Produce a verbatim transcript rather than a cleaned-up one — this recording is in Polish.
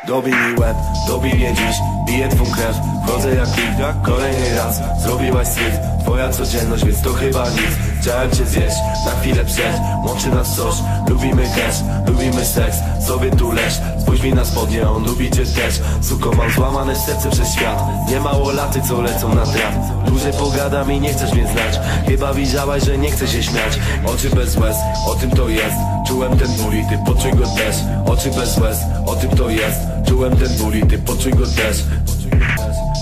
Dobij mi łeb, dobij mnie dziś, biję twą krew. Wchodzę jak wilk, kolejny raz. Zrobiłaś syf, twoja codzienność, więc to chyba nic. Chciałem cię zjeść, na chwilę przejść. Łączy nas coś, lubimy cash, lubimy seks. Sobie tu leż, spójrz mi na spodnie, on lubi cię też. Suko, mam złamane serce przez świat. Nie mało laty, co lecą na traf. Dłużej pogadam i nie chcesz mnie znać. Chyba widziałaś, że nie chcę się śmiać. Oczy bez łez, o tym to jest. Czułem ten ból i ty poczuj go też. Oczy bez łez, o tym to jest. Czułem ten ból i ty poczuj go też.